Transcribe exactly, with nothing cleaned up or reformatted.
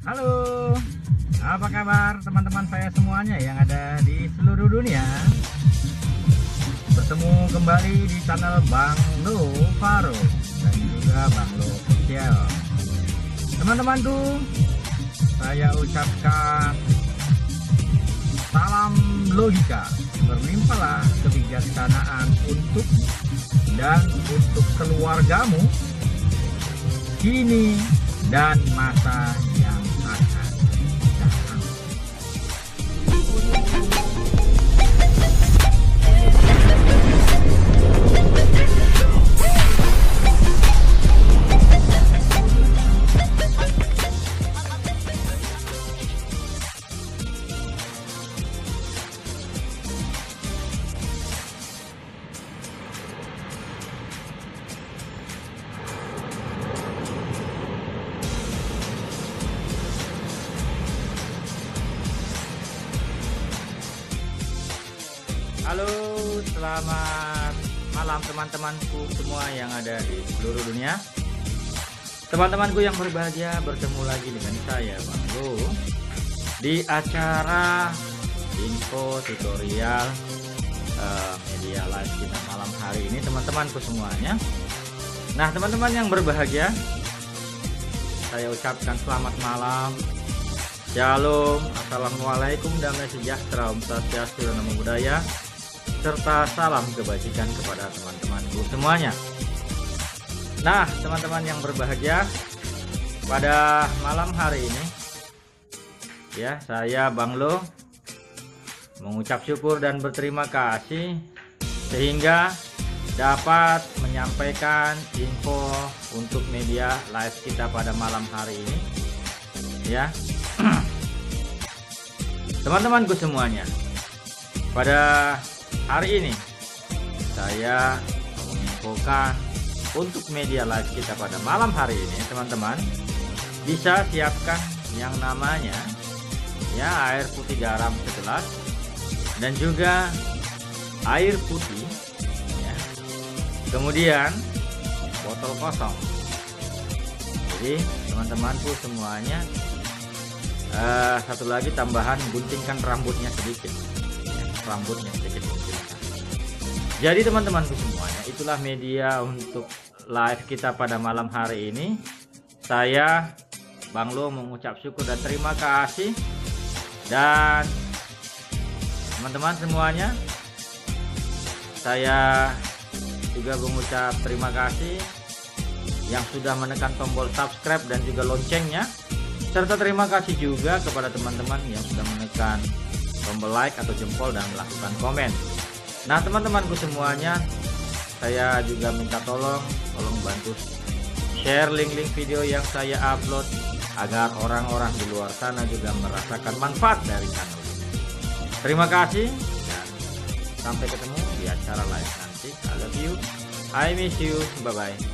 Halo, apa kabar teman-teman saya semuanya yang ada di seluruh dunia? Bertemu kembali di channel Bang Lo Faro dan juga Bang Lo Official. Teman-temanku, saya ucapkan salam logika, berlimpahlah kebijaksanaan untuk dan untuk keluargamu kini dan masa yang akan datang. Halo, selamat malam teman-temanku semua yang ada di seluruh dunia. Teman-temanku yang berbahagia, bertemu lagi dengan saya Bang Lo di acara info tutorial uh, media live kita malam hari ini teman-temanku semuanya. Nah teman-teman yang berbahagia, saya ucapkan selamat malam, shalom, assalamualaikum, damai sejahtera, om swastiastu, namo buddhaya, serta salam kebajikan kepada teman-temanku semuanya. Nah teman-teman yang berbahagia, pada malam hari ini ya saya Bang Lo mengucap syukur dan berterima kasih sehingga dapat menyampaikan info untuk media live kita pada malam hari ini ya. Teman-temanku semuanya, pada hari ini saya menginfokan untuk media live kita pada malam hari ini, teman-teman bisa siapkan yang namanya ya air putih garam segelas dan juga air putih ya. Kemudian botol kosong. Jadi teman-temanku semuanya, uh, satu lagi tambahan, guntingkan rambutnya sedikit ya, rambutnya sedikit guntingkan. Jadi teman-temanku semuanya, itulah media untuk live kita pada malam hari ini. Saya Bang Lo mengucap syukur dan terima kasih, dan teman-teman semuanya saya juga mengucap terima kasih yang sudah menekan tombol subscribe dan juga loncengnya, serta terima kasih juga kepada teman-teman yang sudah menekan tombol like atau jempol dan melakukan komen. Nah teman-temanku semuanya, saya juga minta tolong tolong bantu share link-link video yang saya upload agar orang-orang di luar sana juga merasakan manfaat dari channel ini. Terima kasih dan sampai ketemu di acara live nanti. I love you, I miss you, bye bye.